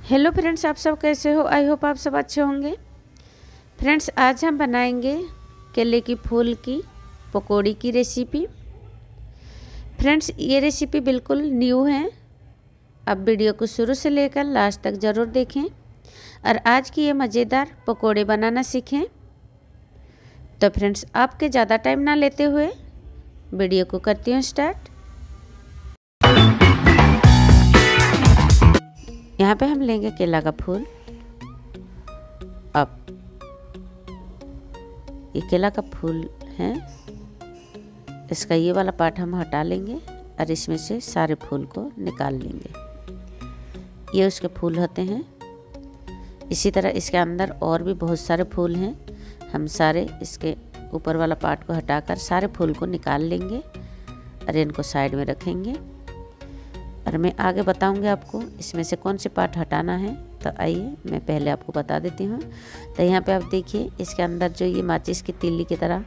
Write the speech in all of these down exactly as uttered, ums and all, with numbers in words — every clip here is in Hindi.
हेलो फ्रेंड्स, आप सब कैसे हो? आई होप आप सब अच्छे होंगे। फ्रेंड्स, आज हम बनाएंगे केले की फूल की पकौड़ी की रेसिपी। फ्रेंड्स, ये रेसिपी बिल्कुल न्यू है। अब वीडियो को शुरू से लेकर लास्ट तक ज़रूर देखें और आज की ये मज़ेदार पकौड़े बनाना सीखें। तो फ्रेंड्स, आपके ज़्यादा टाइम ना लेते हुए वीडियो को करती हूँ स्टार्ट। यहाँ पे हम लेंगे केला का फूल। अब ये केला का फूल है, इसका ये वाला पार्ट हम हटा लेंगे और इसमें से सारे फूल को निकाल लेंगे। ये उसके फूल होते हैं। इसी तरह इसके अंदर और भी बहुत सारे फूल हैं। हम सारे इसके ऊपर वाला पार्ट को हटाकर सारे फूल को निकाल लेंगे और इनको साइड में रखेंगे। और मैं आगे बताऊंगी आपको इसमें से कौन से पार्ट हटाना है। तो आइए मैं पहले आपको बता देती हूँ। तो यहाँ पे आप देखिए, इसके अंदर जो ये माचिस की तीली की तरह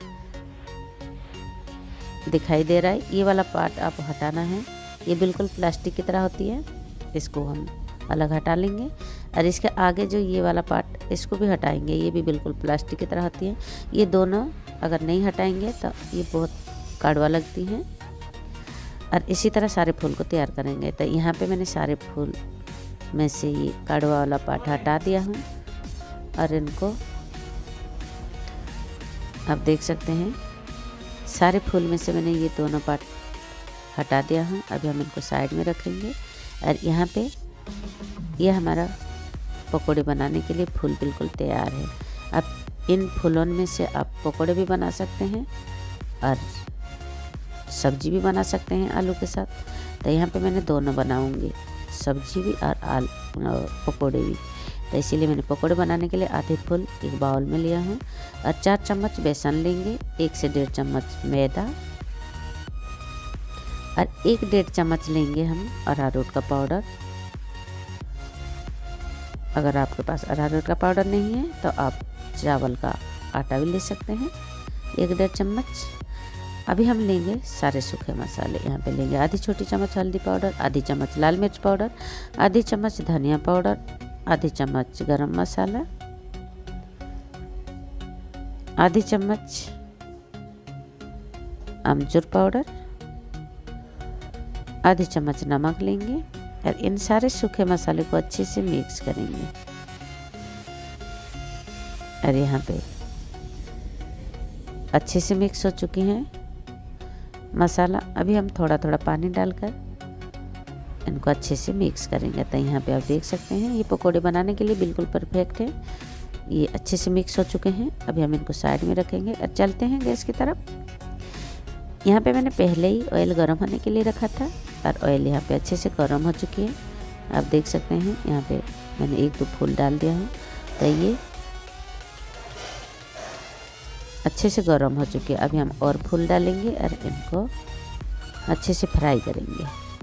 दिखाई दे रहा है, ये वाला पार्ट आप हटाना है। ये बिल्कुल प्लास्टिक की तरह होती है, इसको हम अलग हटा लेंगे। और इसके आगे जो ये वाला पार्ट, इसको भी हटाएंगे। ये भी बिल्कुल प्लास्टिक की तरह होती है। ये दोनों अगर नहीं हटाएंगे तो ये बहुत कड़वा लगती हैं। और इसी तरह सारे फूल को तैयार करेंगे। तो यहाँ पे मैंने सारे फूल में से ये कड़वा वाला पार्ट हटा दिया हूँ और इनको आप देख सकते हैं, सारे फूल में से मैंने ये दोनों पार्ट हटा दिया हूँ। अभी हम इनको साइड में रखेंगे। और यहाँ पे ये हमारा पकोड़े बनाने के लिए फूल बिल्कुल तैयार है। अब इन फूलों में से आप पकोड़े भी बना सकते हैं और सब्जी भी बना सकते हैं आलू के साथ। तो यहाँ पे मैंने दोनों बनाऊंगी, सब्जी भी और आलू पकोड़े भी। तो इसीलिए मैंने पकोड़े बनाने के लिए आधे फूल एक बाउल में लिया हूँ और चार चम्मच बेसन लेंगे, एक से डेढ़ चम्मच मैदा और एक डेढ़ चम्मच लेंगे हम अरारोट का पाउडर। अगर आपके पास अरारोट का पाउडर नहीं है तो आप चावल का आटा भी ले सकते हैं, एक डेढ़ चम्मच। अभी हम लेंगे सारे सूखे मसाले। यहाँ पे लेंगे आधी छोटी चम्मच हल्दी पाउडर, आधी चम्मच लाल मिर्च पाउडर, आधी चम्मच धनिया पाउडर, आधी चम्मच गरम मसाला, आधी चम्मच अमचूर पाउडर, आधी चम्मच नमक लेंगे और इन सारे सूखे मसाले को अच्छे से मिक्स करेंगे। और यहाँ पे अच्छे से मिक्स हो चुके हैं मसाला। अभी हम थोड़ा थोड़ा पानी डालकर इनको अच्छे से मिक्स करेंगे। तो यहाँ पे आप देख सकते हैं, ये पकोड़े बनाने के लिए बिल्कुल परफेक्ट है। ये अच्छे से मिक्स हो चुके हैं। अभी हम इनको साइड में रखेंगे और चलते हैं गैस की तरफ। यहाँ पे मैंने पहले ही ऑयल गर्म होने के लिए रखा था और ऑयल यहाँ पे अच्छे से गर्म हो चुकी है। आप देख सकते हैं, यहाँ पे मैंने एक दो फूल डाल दिया हूँ। तो ये अच्छे से गर्म हो चुके हैं। अभी हम और फूल डालेंगे और इनको अच्छे से फ्राई करेंगे।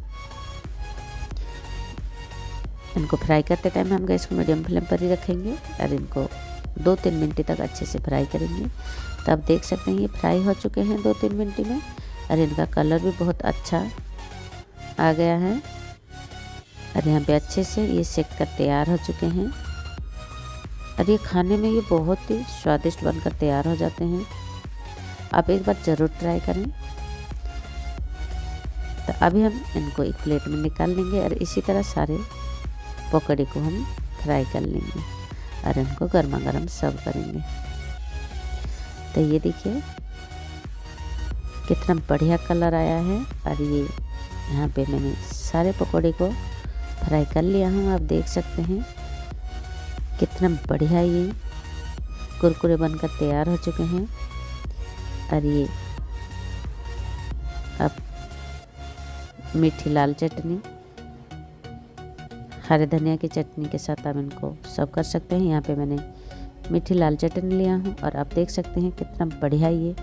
इनको फ्राई करते टाइम हम गैस को मीडियम फ्लेम पर ही रखेंगे और इनको दो तीन मिनट तक अच्छे से फ्राई करेंगे। तो आप देख सकते हैं, ये फ्राई हो चुके हैं दो तीन मिनट में और इनका कलर भी बहुत अच्छा आ गया है। और यहाँ पे अच्छे से ये सेक कर तैयार हो चुके हैं और ये खाने में ये बहुत ही स्वादिष्ट बनकर तैयार हो जाते हैं। आप एक बार ज़रूर ट्राई करें। तो अभी हम इनको एक प्लेट में निकाल लेंगे और इसी तरह सारे पकौड़े को हम फ्राई कर लेंगे और इनको गर्मा गर्म सर्व करेंगे। तो ये देखिए कितना बढ़िया कलर आया है। और ये यहाँ पे मैंने सारे पकौड़े को फ्राई कर लिया हूँ। आप देख सकते हैं कितना बढ़िया ये कुरकुरे बनकर तैयार हो चुके हैं। और ये अब मीठी लाल चटनी, हरे धनिया की चटनी के साथ आप इनको सर्व कर सकते हैं। यहाँ पे मैंने मीठी लाल चटनी लिया हूँ और आप देख सकते हैं कितना बढ़िया ये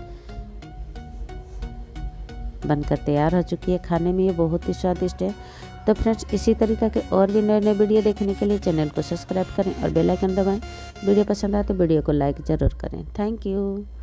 बनकर तैयार हो चुकी है। खाने में ये बहुत ही स्वादिष्ट है। तो फ्रेंड्स, इसी तरीके के और भी नए नए वीडियो देखने के लिए चैनल को सब्सक्राइब करें और बेल आइकन दबाएं। वीडियो पसंद आए तो वीडियो को लाइक ज़रूर करें। Thank you.